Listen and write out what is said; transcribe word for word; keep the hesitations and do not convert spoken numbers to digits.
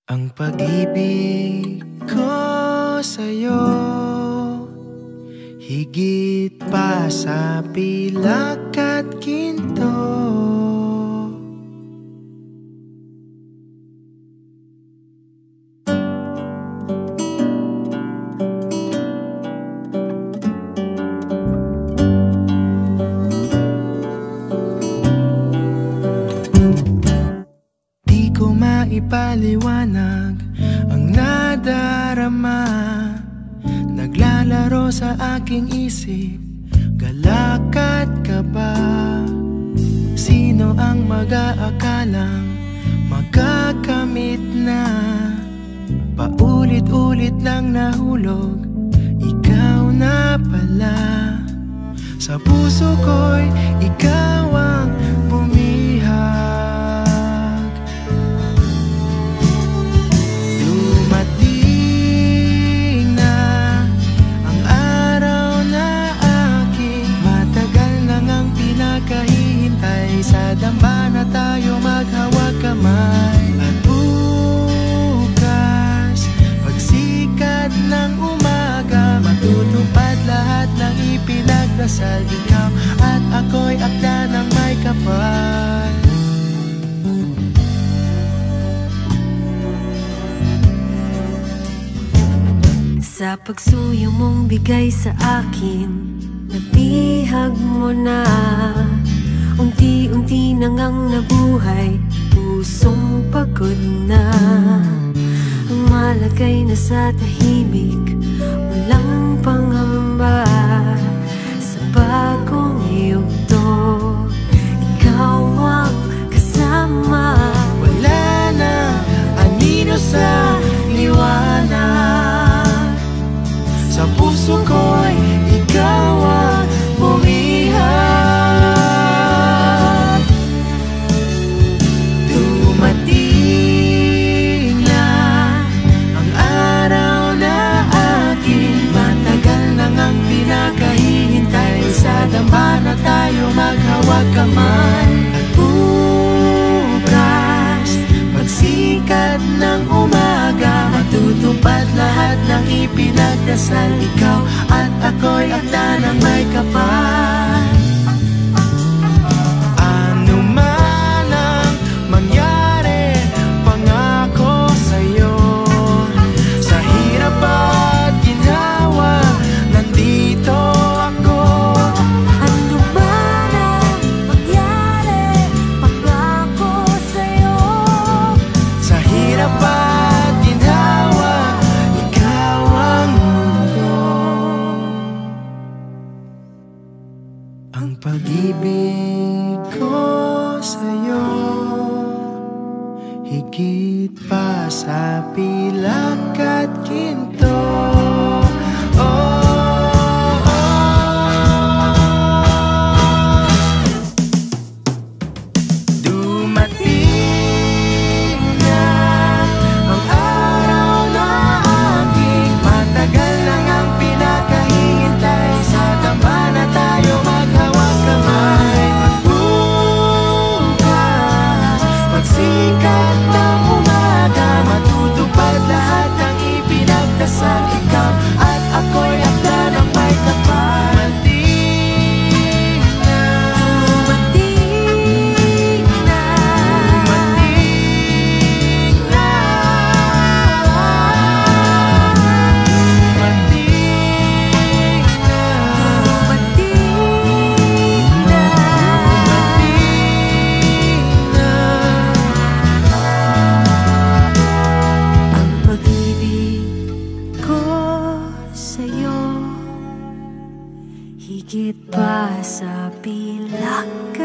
Ang pag-ibig ko sa'yo, higit pa sa pilak at ginto. Di ko maipaliwanag ang nadarama, naglalaro sa aking isip, galak at kaba. Sino ang mag-aakalang magkakamit na? Paulit-ulit lang nahulog, ikaw na pala. Sa puso ko'y ikaw ang bumihag. Dumating na ang araw na aking matagal na ngang pinakahihintay. Sa damba na tayo maghawag kamay. At bukas, pagsikat ng umaga, matutupad lahat ng ipinagdasal. Ikaw at ako'y akda ng may kapal. Sa pagsuyo mong bigay sa akin, nabihag mo na. Unti-unti na ngang nabuhay, pusong pagod na. Ang malagay na sa tahimik, walang pangamba. Sa bagong yugto, ikaw ang kasama. Wala na anino sa liwanag. Sa puso ko'y ikaw ang bumihag. Dumating na ang araw na aking matagal na ngang pinakahihintay. Sa damba na tayo maghawag kamay. At bukas, pagsikat ng umaga, matutupad lahat ng ipinagdasal. Ikaw at ako'y akda ng may kapal. Ano man ang mangyari, pangako sa'yo. Sa hirap at ginhawa, nandito ako. Ano man ang mangyari, pangako sa'yo. Sa hirap at ginhawa, ikaw ang mundo. Ang pag-ibig ko sa'yo, higit pa sa pilak at ginto. Oh, oh. Dumating na ang araw na aking matagal na ngang pinakahihintay. Sa damba na tayo maghawag kamay. At bukas, pagsikat ng umaga, matutupad lahat ng ipinagdasal. Ikaw at ako'y akda ng may kapal. Dumating na, Dumating na dumating na, dumating na, Dumating na dumating na. ang pag-ibig ko sa'yo, higit pa sa pilak